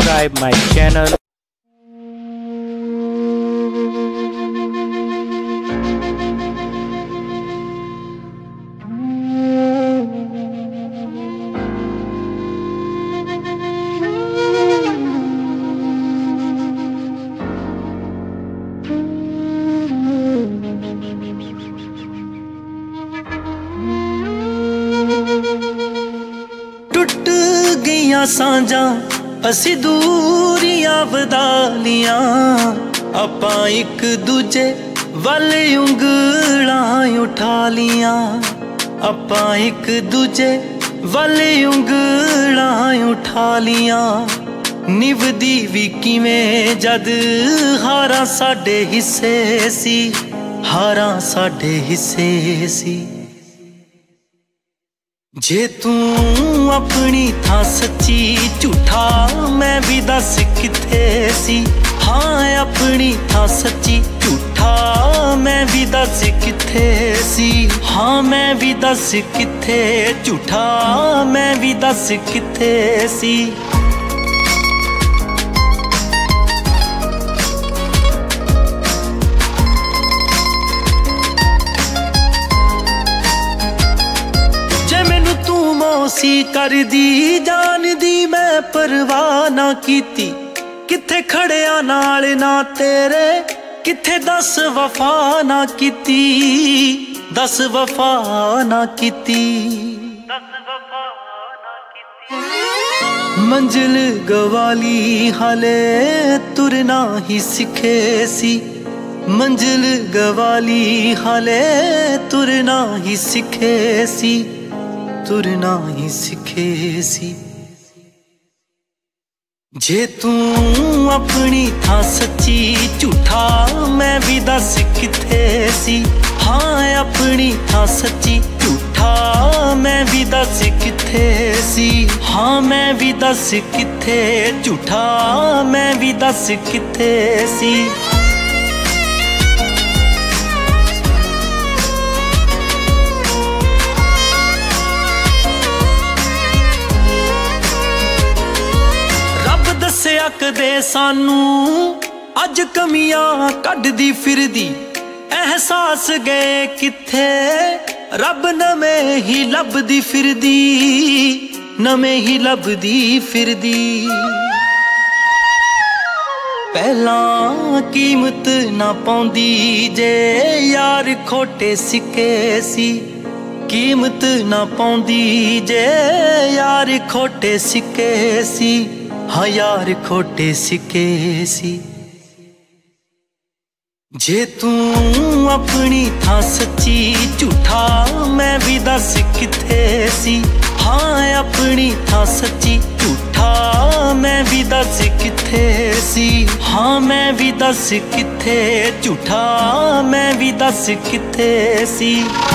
subscribe my channel. टुट गईयां सांझां असी दूरियां वधा लियां, आपां एक दूजे वल उंगलां उठा लियां, आपां एक दूजे वल उंगलां उठा लियां। निभदी भी किवें जद हारां साडे हिस्से सी, हारां साडे हिस्से सी। जे तू अपनी थां सच्ची झूठा मैं भी दस किथे सी, हाँ अपनी थां सच्ची झूठा मैं भी दस किथे सी, हाँ मैं भी दस किथे झूठा मैं भी दस किथे सी। सी कर दी जान दी मैं परवाह ना कीती, किथे खड़िया नाल ना तेरे किथे दस वफा ना कीती, दस वफा ना कीती। मंजिल गवाली हाले तुरना ही सिखे सी, मंजिल गवाली हाले तुरना ही सिखे सी, तुरना ही सिखे सी। जे तू अपनी थां सच्ची झूठा मैं भी दस किथे सी, हाँ अपनी थां सच्ची झूठा मैं भी दस किथे सी, हाँ मैं भी दस किथे झूठा मैं भी दस किथे सी। कदे सानू अज कमियां कढदी फिरदी, एहसास गए किथे रब नवें ही लभदी फिरदी, नवें ही लभदी फिरदी। पहला कीमत ना पाउंदी जे यार खोटे सिक्के सी, कीमत ना पाउंदी जे यार खोटे सिक्के सी, हाँ यार खोटे सिक्के सी। जे तू अपनी थां सच्ची झूठा मैं भी दस किथे सी, हाँ अपनी थां सच्ची झूठा मैं भी दस किथे सी, हाँ मैं भी दस किथे झूठा मैं भी दस किथे सी।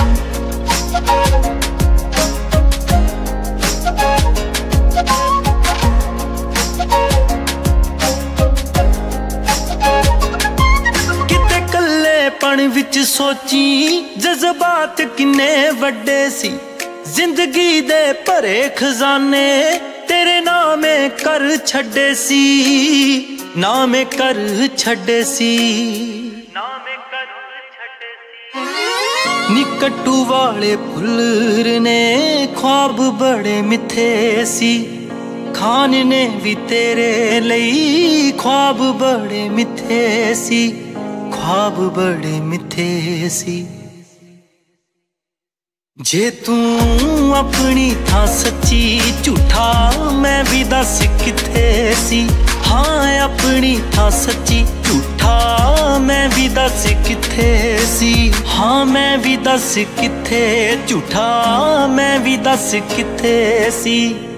विच सोची जज्बात किन्ने वड्डे सी, जिंदगी दे भरे खजाने तेरे नामे कर छड्डे सी, नामे कर छड्डे सी, नामे कर छड्डे सी। निकट्टू वाले फुल्लर ने ख्वाब बड़े मिथे सी, खान ने भी तेरे लई ख्वाब बड़े मिथे सी, ख्वाब बड़े मिथे सी। जे तू अपनी थां सच्ची झूठा मैं भी दस किथे सी, हाँ अपनी थां सच्ची झूठा मैं भी दस किथे सी, हाँ मैं भी दस किथे झूठा मैं भी दस किथे सी।